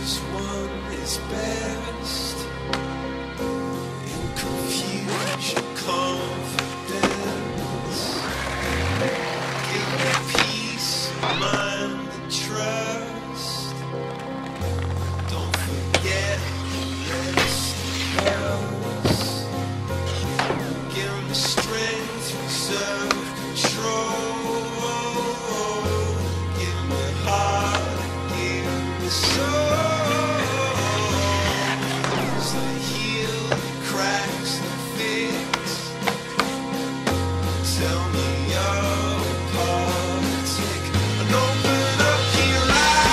This one is best in confusion, confidence. Give me peace of mind and trust. Don't forget the rest of us. Give me strength, reserve control. Give me heart, give me soul. Tell me your politic and open up your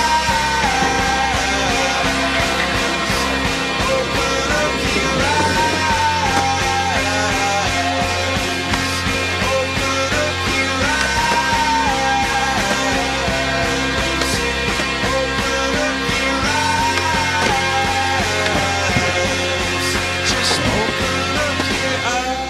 eyes. Open up your eyes. Open up your eyes. Open up your eyes. Just open up your eyes.